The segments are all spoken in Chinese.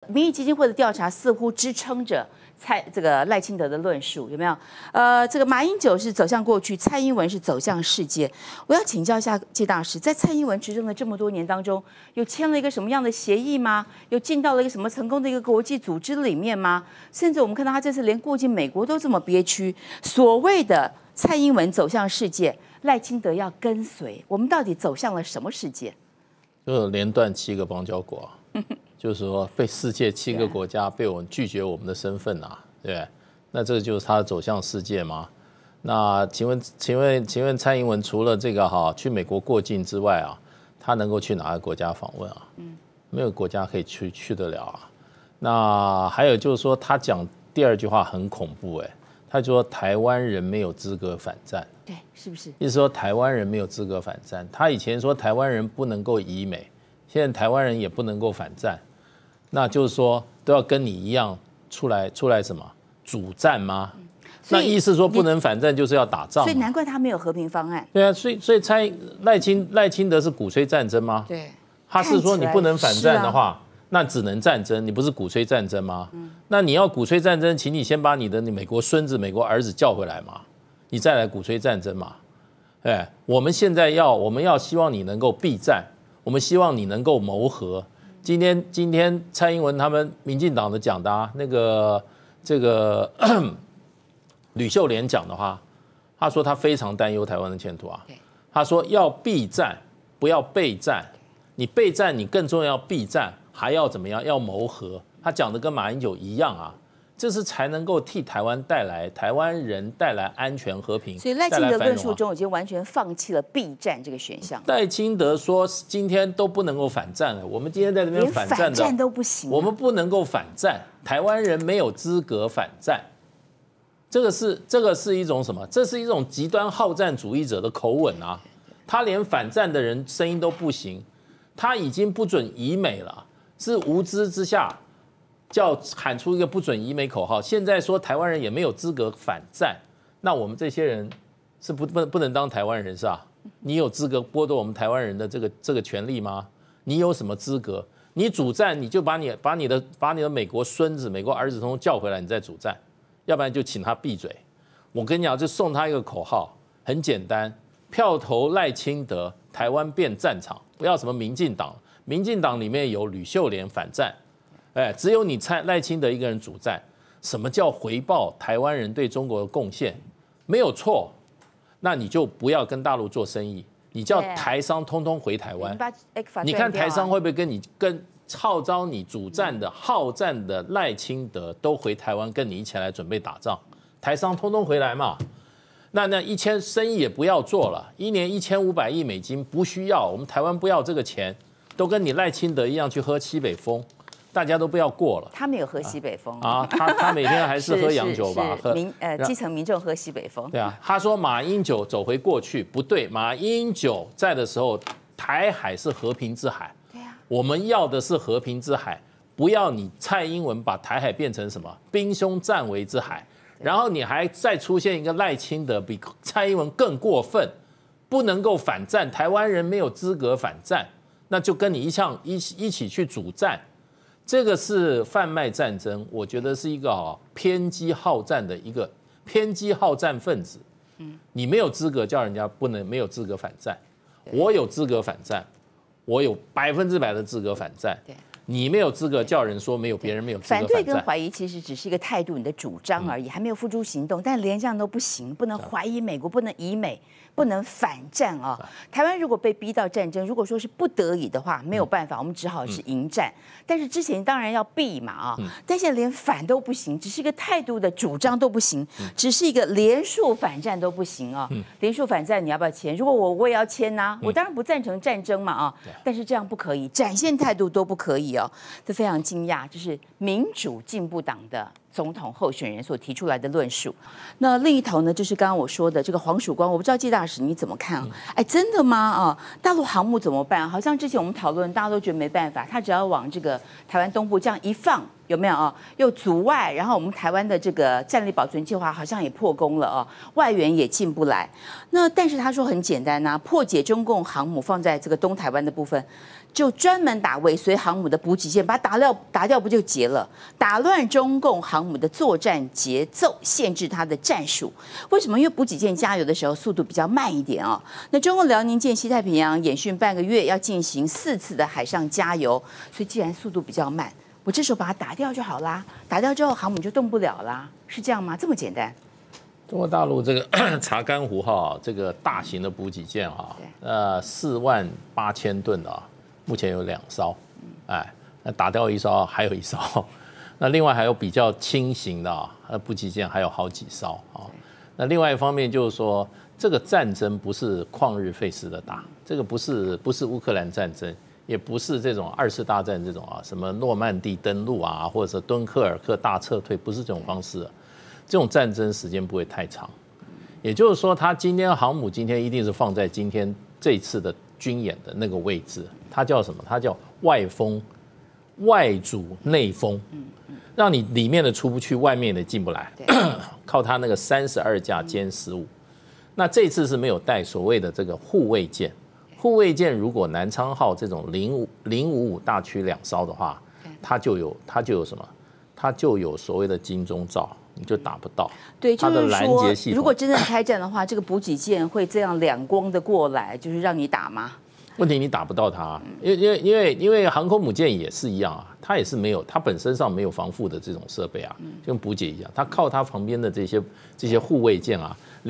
民意基金会的调查似乎支撑着这个赖清德的论述，有没有？这个马英九是走向过去，蔡英文是走向世界。我要请教一下介大使，在蔡英文执政的这么多年当中，有签了一个什么样的协议吗？有进到了一个什么成功的一个国际组织里面吗？甚至我们看到他这次连过境美国都这么憋屈。所谓的蔡英文走向世界，赖清德要跟随，我们到底走向了什么世界？ 就连断7个邦交国、就是说被世界7个国家被我们拒绝我们的身份啊，对不对？那这个就是他走向世界吗？那请问蔡英文除了这个去美国过境之外啊，他能够去哪个国家访问啊？没有国家可以去得了啊。那还有就是说，他讲第2句话很恐怖他就说台湾人没有资格反战。 对，是不是？ 意思说台湾人没有资格反战。他以前说台湾人不能够移美，现在台湾人也不能够反战，那就是说都要跟你一样出来什么主战吗？那意思说不能反战就是要打仗， 所以难怪他没有和平方案。 对啊，所以赖清德是鼓吹战争吗？ 对， 他是说你不能反战的话，那只能战争，你不是鼓吹战争吗？那你要鼓吹战争，请你先把你的美国孙子、美国儿子叫回来嘛，你再来鼓吹战争嘛。我们现在我们要希望你能够避战，我们希望你能够谋和。今天蔡英文他们民进党的讲的这个吕秀莲讲的话，他说他非常担忧台湾的前途啊。他说要避战，不要备战。你备战，你更重要避战，还要怎么样？要谋和。他讲的跟马英九一样啊。这是才能够替台湾人带来安全和平。 所以赖清德论述中已经完全放弃了避战这个选项。 赖清德说今天都不能够反战了，我们今天在这边反战的， 连反战都不行， 我们不能够反战，台湾人没有资格反战。这个是一种什么？这是一种极端好战主义者的口吻啊！他连反战的人声音都不行，他已经不准移美了，是无知之下。叫喊出一个不准移美口号，现在说台湾人也没有资格反战，那我们这些人是不能当台湾人是吧？你有资格剥夺我们台湾人的这个权利吗？你有什么资格？你主战你就把你的美国孙子、美国儿子通通叫回来，你再主战，要不然就请他闭嘴。我跟你讲，就送他一个口号，很简单：票投赖清德，台湾变战场。不要什么民进党，民进党里面有吕秀莲反战。只有你赖清德一个人主战，什么叫回报台湾人对中国的贡献？没有错，那你就不要跟大陆做生意，你叫台商通通回台湾。你看台商会不会跟号召你主战的好战的赖清德都回台湾跟你一起来准备打仗？台商通通回来嘛？那生意也不要做了，1年1500亿美金不需要，我们台湾不要这个钱，都跟你赖清德一样去喝西北风。大家都不要过了。 他没有喝西北风啊，他每天还是喝洋酒吧？ 基层民众喝西北风。 对啊，他说马英九走回过去不对，马英九在的时候，台海是和平之海。 对啊， 我们要的是和平之海，不要你蔡英文把台海变成什么兵凶战危之海，然后你还再出现一个赖清德比蔡英文更过分，不能够反战，台湾人没有资格反战，那就跟你一起去主战。这个是贩卖战争，我觉得是一个偏激好战的一个偏激好战分子。你没有资格叫人家没有资格反战，我有资格反战，我有100%的资格反战。你没有资格叫人说别人没有资格反战。 反对跟怀疑其实只是一个态度，你的主张而已，还没有付诸行动。但连这样都不行，不能怀疑美国，不能以美，不能反战啊！台湾如果被逼到战争，如果说是不得已的话，没有办法，我们只好是迎战。但是之前当然要避嘛啊，但现在连反都不行，只是一个态度的主张都不行，只是一个连署反战都不行啊！连署反战你要不要签？如果我也要签呐，我当然不赞成战争嘛啊，但是这样不可以，展现态度都不可以哦。这非常惊讶，就是民主进步党的总统候选人所提出来的论述。那另一头呢，就是刚刚我说的这个黄曙光，我不知道季大使你怎么看啊？哎，真的吗？啊，大陆航母怎么办？好像之前我们讨论，大家都觉得没办法，他只要往这个台湾东部这样一放， 有没有啊？又阻碍，然后我们台湾的这个战力保存计划好像也破功了哦，外援也进不来。那但是他说很简单呐，破解中共航母放在这个东台湾的部分，就专门打尾随航母的补给舰，把它打掉不就结了？打乱中共航母的作战节奏，限制它的战术。为什么？因为补给舰加油的时候速度比较慢一点哦。那中共辽宁舰西太平洋演训半个月，要进行4次的海上加油，所以既然速度比较慢。我这时候把它打掉就好啦，打掉之后航母就动不了啦，是这样吗？这么简单？ 中国大陆这个查干湖号这个大型的补给舰48000吨的目前有2艘，哎，那打掉1艘还有1艘，那另外还有比较轻型的补给舰还有好几艘啊。那另外一方面就是说，这个战争不是旷日费时的打，这个不是乌克兰战争。也不是这种2次大战这种什么诺曼底登陆或者是敦刻尔克大撤退，不是这种方式。这种战争时间不会太长，也就是说，它今天航母今天一定是放在今天这次的军演的那个位置，它叫什么？它叫外封、外阻内封，让你里面的出不去，外面的进不来，靠它那个32架歼15。那这次是没有带所谓的这个护卫舰。护卫舰如果南昌号这种055大驱2艘的话，它就有什么？它就有所谓的金钟罩，你就打不到。 对， 它的拦截系统。 如果真正开战的话，这个补给舰会这样两光的过来，就是让你打吗？ 问题你打不到它，因为航空母舰也是一样它也是没有，它本身上没有防护的这种设备就跟补给一样，它靠它旁边的这些护卫舰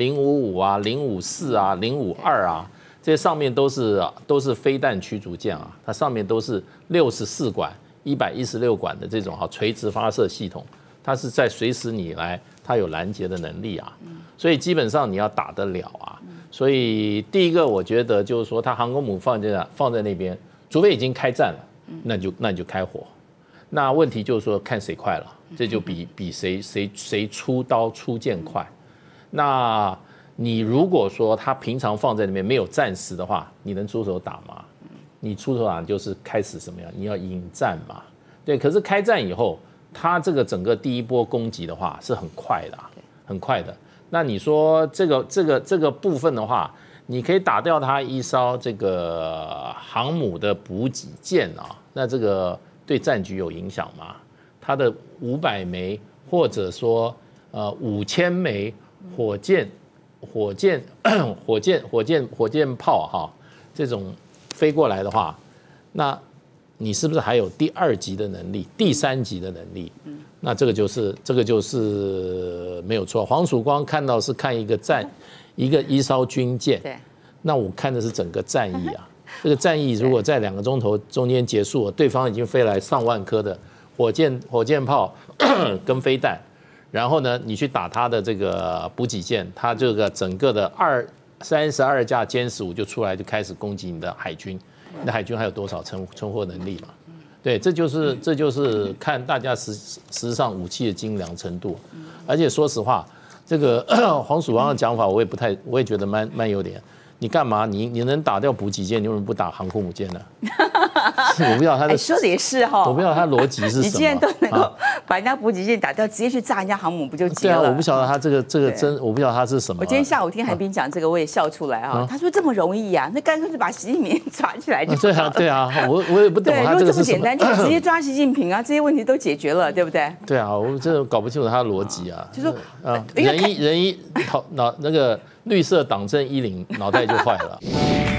055、054、052这些上面都是飞弹驱逐舰它上面都是64管、116管的这种垂直发射系统，它是在随时你来，它有拦截的能力所以基本上你要打得了所以第一个我觉得就是说，它航空母放在那边，除非已经开战了，那你就开火。那问题就是说看谁快了，这就比谁出刀出剑快。那你如果说他平常放在那边没有战时的话，你能出手打吗？你出手打就是开始什么样？你要引战嘛，对。可是开战以后，他这个整个第一波攻击的话是很快的，很快的。那你说这个部分的话，你可以打掉他1艘这个航母的补给舰那这个对战局有影响吗？它的500枚或者说5000枚火箭炮这种飞过来的话，那你是不是还有第2级的能力、第3级的能力？那这个就是没有错。黄曙光看到是看一艘军舰，那我看的是整个战役这个战役如果在2个钟头中间结束了，对方已经飞来上万颗的火箭炮跟飞弹。然后呢，你去打他的这个补给舰，他这个整个的32架歼15就出来，就开始攻击你的海军。你的海军还有多少存货能力嘛？对，这就是看大家实际上武器的精良程度。而且说实话，这个黄曙光的讲法，我也觉得蛮有点。你干嘛？你能打掉补给舰，你为什么不打航空母舰呢？我不知道他的说的也是我不知道他逻辑是什么。 你既然都能够把人家补给舰打掉，直接去炸人家航母不就结了？ 对我不晓得他这个我不晓得他是什么。 我今天下午听韩冰讲这个，我也笑出来他说这么容易那干脆就把习近平抓起来就好了。 对我也不懂他这个是什么。如果这么简单，就直接抓习近平这些问题都解决了，对不对？ 对我真的搞不清楚他的逻辑就说人一那个绿色党政1领脑袋就坏了。